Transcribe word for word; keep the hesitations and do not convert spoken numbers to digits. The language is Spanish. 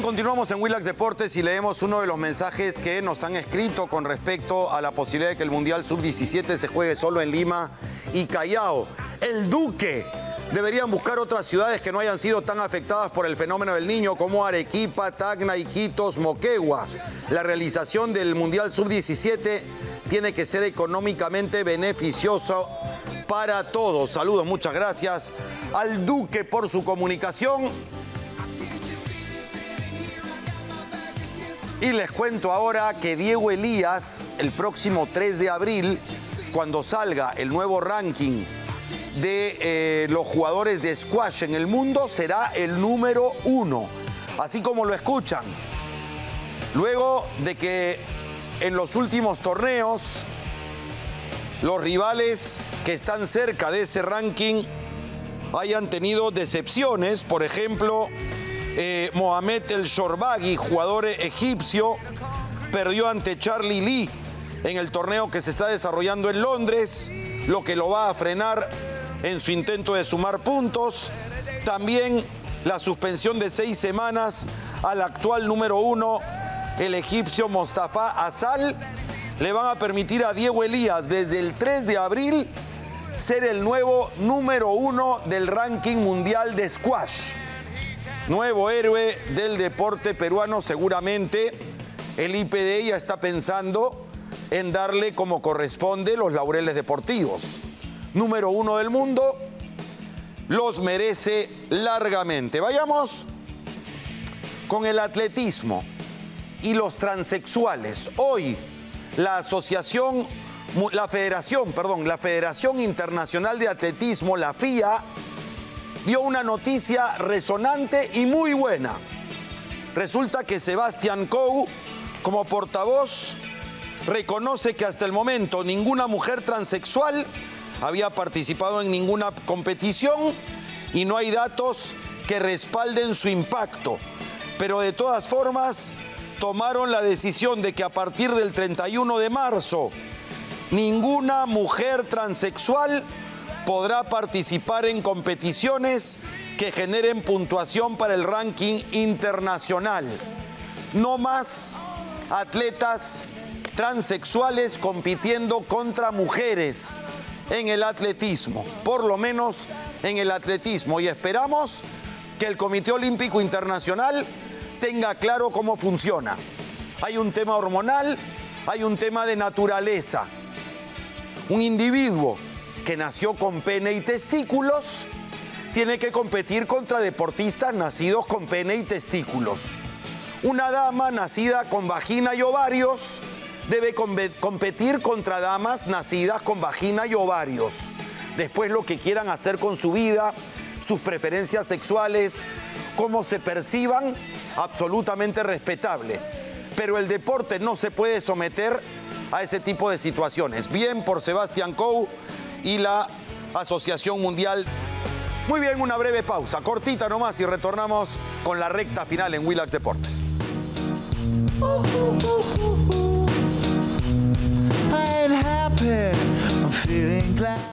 continuamos en Willax Deportes y leemos uno de los mensajes que nos han escrito con respecto a la posibilidad de que el Mundial sub diecisiete se juegue solo en Lima y Callao. El Duque. Deberían buscar otras ciudades que no hayan sido tan afectadas por el fenómeno del Niño como Arequipa, Tacna, Iquitos, Moquegua. La realización del Mundial sub diecisiete tiene que ser económicamente beneficioso para todos. Saludos, muchas gracias al Duque por su comunicación. Y les cuento ahora que Diego Elías, el próximo tres de abril, cuando salga el nuevo ranking de eh, los jugadores de squash en el mundo, será el número uno. Así como lo escuchan. Luego de que en los últimos torneos los rivales que están cerca de ese ranking hayan tenido decepciones, por ejemplo, eh, Mohamed El Shorbagy, jugador egipcio, perdió ante Charlie Lee en el torneo que se está desarrollando en Londres, lo que lo va a frenar en su intento de sumar puntos. También la suspensión de seis semanas al actual número uno, el egipcio Mostafa Asal, le van a permitir a Diego Elías desde el tres de abril ser el nuevo número uno del ranking mundial de squash. Nuevo héroe del deporte peruano seguramente. El I P D ya está pensando en darle como corresponde los laureles deportivos. Número uno del mundo, los merece largamente. Vayamos con el atletismo y los transexuales. Hoy la asociación, la federación, perdón, la Federación Internacional de Atletismo, la F I A, dio una noticia resonante y muy buena. Resulta que Sebastián Coe, como portavoz, reconoce que hasta el momento ninguna mujer transexual había participado en ninguna competición y no hay datos que respalden su impacto. Pero de todas formas, tomaron la decisión de que a partir del treinta y uno de marzo, ninguna mujer transexual podrá participar en competiciones que generen puntuación para el ranking internacional. No más atletas transexuales compitiendo contra mujeres en el atletismo, por lo menos en el atletismo. Y esperamos que el Comité Olímpico Internacional tenga claro cómo funciona. Hay un tema hormonal, hay un tema de naturaleza. Un individuo que nació con pene y testículos tiene que competir contra deportistas nacidos con pene y testículos. Una dama nacida con vagina y ovarios debe competir contra damas nacidas con vagina y ovarios. Después lo que quieran hacer con su vida, sus preferencias sexuales, cómo se perciban, absolutamente respetable. Pero el deporte no se puede someter a ese tipo de situaciones. Bien por Sebastián Coe y la Asociación Mundial. Muy bien, una breve pausa, cortita nomás, y retornamos con la recta final en Willax Deportes. I ain't happy, I'm feeling glad.